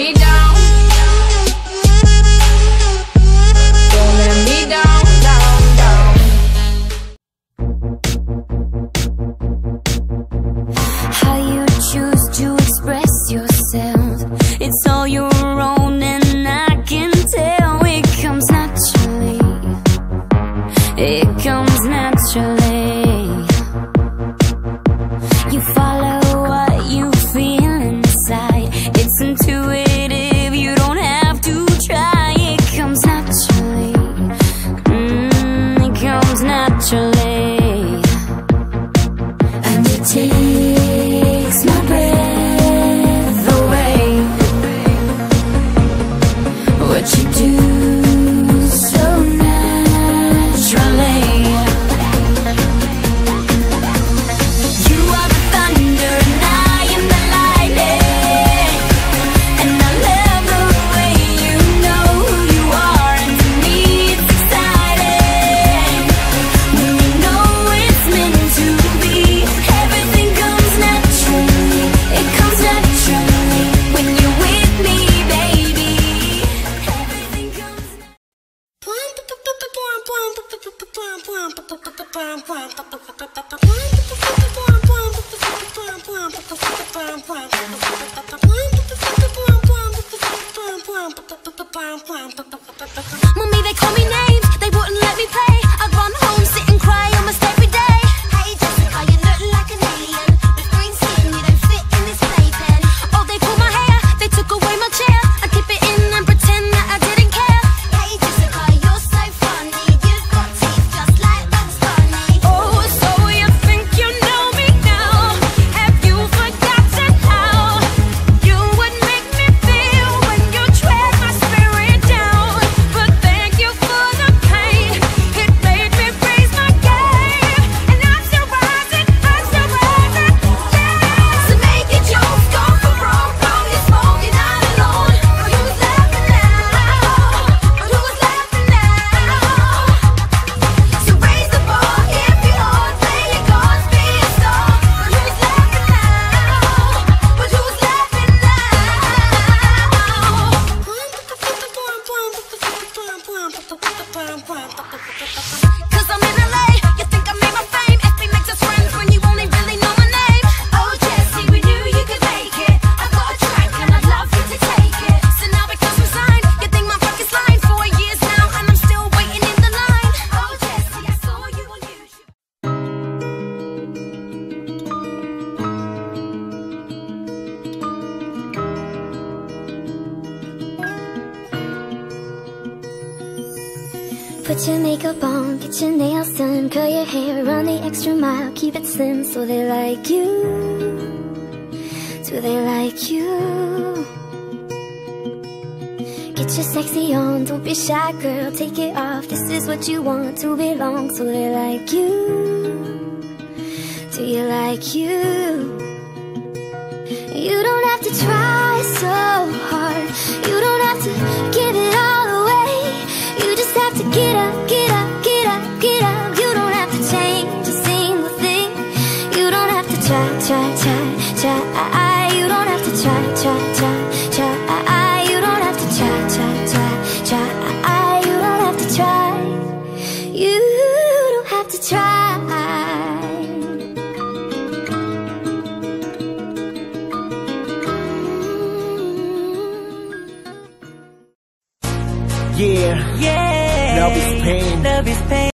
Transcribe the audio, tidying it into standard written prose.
me down. Don't let me down, down, down. How you choose to express yourself, it's all your own, and I can tell. It comes naturally, it comes naturally. You follow what you feel inside. It's intuitive, you don't have to try. It comes naturally, it comes naturally. And it takes my breath away. What you do so naturally. You are the thunder and I am the lightning, and I love the way you know who you are. And to me it's exciting when you know it's meant to be. Everything comes naturally, it comes naturally when you're with me, baby. Everything comes Mommy, they call me names, they wouldn't let me play. I'd run home, sit and cry almost every day. Hey Jessica, you look like an alien with green skin, you don't fit in this playpen. Oh, they pulled my hair, they took away my chair. I keep it in and pretend that I didn't care. Hey Jessica, you're so funny, you've got teeth just like Bugs Bunny. Oh, so you think you know me now? Have you forgotten how you would make me feel when you tread my spirit down? But thank you for the pain, it made me raise my game. And I'm still rising, yeah. So make it yours, go for broke, you're smoking out alone. But who's laughing now? But who's laughing now? So raise the bar if you are, play your cards, be a star. But who's laughing now? But who's laughing now? 'Cause I'm in LA, you think I made my fame. FB makes us friends when you only really know my name. Oh Jessie, we knew you could make it. I got a track and I'd love you to take it. So now because we signed, you think my pocket's lined. 4 years now and I'm still waiting in the line. Oh Jessie, I saw you on YouTube. Put your makeup on, get your nails done, curl your hair, run the extra mile, keep it slim so they like you. Do they like you? Get your sexy on, don't be shy girl, take it off. This is what you want to belong, so they like you. Do you like you? You don't have to try so hard, you don't have to give it all away. You just have to get up, get up, get up, get up. You don't have to change a single thing. You don't have to try. You don't have to try. You don't have to try. You don't have to try. You don't have to try. Yeah, love is pain.